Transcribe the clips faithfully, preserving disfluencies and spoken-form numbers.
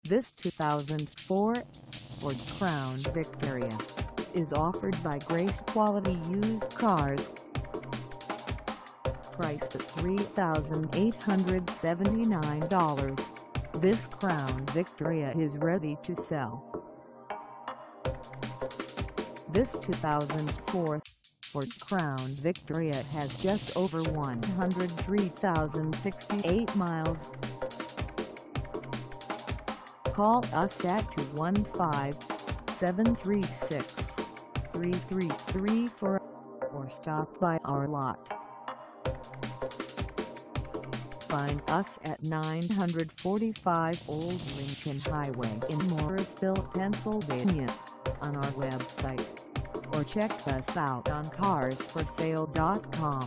This two thousand four Ford Crown Victoria is offered by Grace Quality Used Cars. Priced at three thousand eight hundred seventy-nine dollars, this Crown Victoria is ready to sell. This two thousand four Ford Crown Victoria has just over one hundred three thousand sixty-eight miles. Call us at two one five, seven three six, three three three four or stop by our lot. Find us at nine forty-five Old Lincoln Highway in Morrisville, Pennsylvania, on our website, or check us out on cars for sale dot com.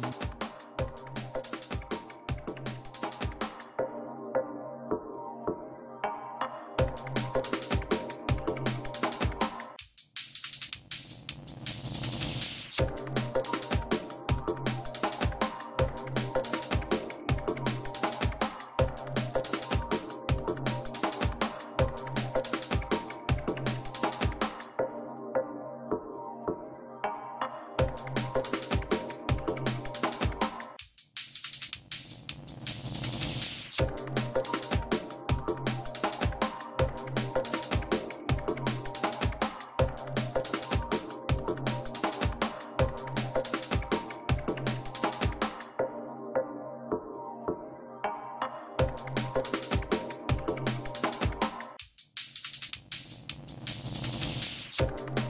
You